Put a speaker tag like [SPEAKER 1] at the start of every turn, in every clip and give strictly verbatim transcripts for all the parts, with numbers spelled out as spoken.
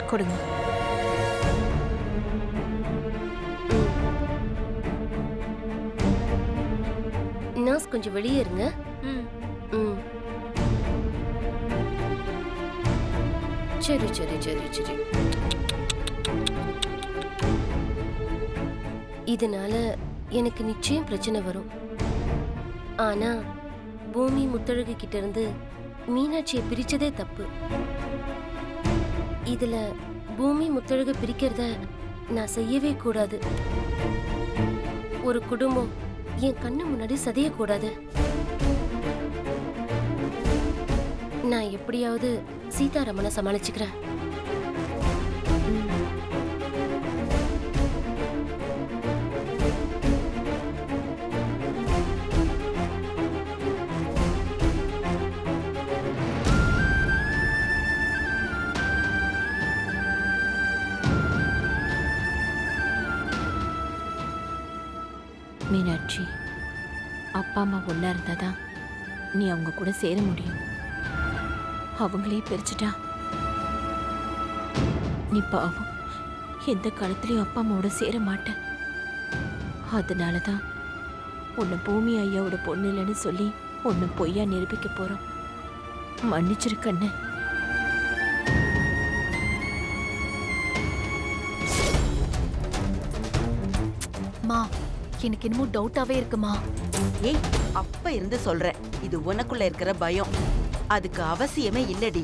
[SPEAKER 1] கொடுங்க.
[SPEAKER 2] நர்ஸ் கொஞ்சம் வெளியே இருங்க. ம் ம் சரி சரி சரி சரி. இதனால எனக்கு நிச்சயம் பிரச்சனை வரும். ஆனா பூமி முத்தழகு கிட்ட இருந்து மீனாட்சியை பிரிச்சதே தப்பு. இதுல பூமி முத்தழகு பிரிக்கிறத நான் செய்யவே கூடாது. ஒரு குடும்பம் என் கண்ணு முன்னாடி சதையக்கூடாது. நான் எப்படியாவது சீதாராமனை சமாளிச்சுக்கிறேன்.
[SPEAKER 1] மீனாட்சி, அப்பா அம்மா ஒன்னா இருந்தாதான் நீ அவங்க கூட சேர முடியும். அவங்களே பிரிச்சுட்டா நீ பாவம் எந்த காலத்திலயும் அப்பா அம்மாவோட சேர மாட்ட. அதனாலதான் உன்னை பூமி ஐயாவோட பொண்ணு இல்லைன்னு சொல்லி உன்னை பொய்யா நிரூபிக்க போறோம். மன்னிச்சிருக்கண்ண.
[SPEAKER 3] மா, எனக்கு என்னமோ டவுட்டாவே இருக்குமா.
[SPEAKER 4] ஏய், அப்ப இருந்து சொல்றேன், இது உனக்குள்ள இருக்கிற பயம். அதுக்கு அவசியமே இல்லடி.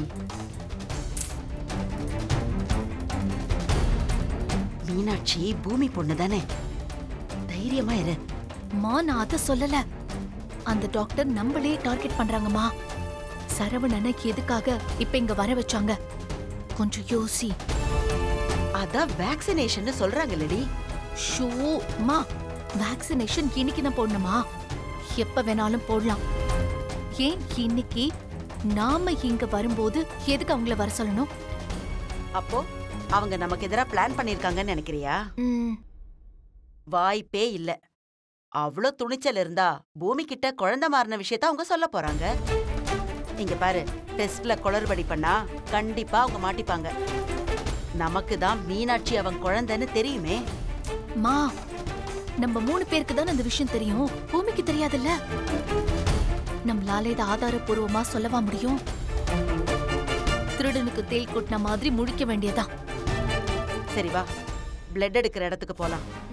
[SPEAKER 4] மீனாட்சி பூமி பொண்ணு தானே, தைரியமா இரு.
[SPEAKER 3] மா, நான் அத சொல்லல. அந்த டாக்டர் நம்மளே டார்கெட் பண்றாங்கம்மா. சரவணனை எதுக்காக இப்ப இங்க வர வச்சாங்க? கொஞ்சம் யோசி.
[SPEAKER 4] அதான் வேக்சினேஷன் சொல்றாங்கல்லடி.
[SPEAKER 3] ஷோ மா, வேக்சினேஷன் இன்னைக்கு தான் போடணுமா? எப்ப வேணாலும் போடலாம். ஏன் இன்னைக்கு நாம இங்க வரும்போது எதுக்கு அவங்கள வர சொல்லணும்?
[SPEAKER 4] அப்போ அவங்க நமக்கு எதிராக பிளான் பண்ணிருக்காங்கன்னு நினைக்கிறியா? வாய்ப்பே இல்ல. அவ்வளோ துணிச்சல் இருந்தா பூமி கிட்ட குழந்தை மாறின விஷயத்த அவங்க சொல்ல போறாங்க. இங்க பாரு, டெஸ்ட்ல குளறுபடி பண்ணா கண்டிப்பா அவங்க மாட்டிப்பாங்க. நமக்கு தான் மீனாட்சி அவன் குழந்தைன்னு தெரியுமே.
[SPEAKER 3] மா, நம்ம மூணு பேருக்கு தான் அந்த விஷயம் தெரியும், பூமிக்கு தெரியாதுல்ல. நம்மளால இதை ஆதாரப்பூர்வமா சொல்லவா முடியும்? திருடனுக்கு தேல் கொட்டின மாதிரி முழிக்க வேண்டியதா.
[SPEAKER 4] சரி வா, பிளட் எடுக்கிற இடத்துக்கு போலாம்.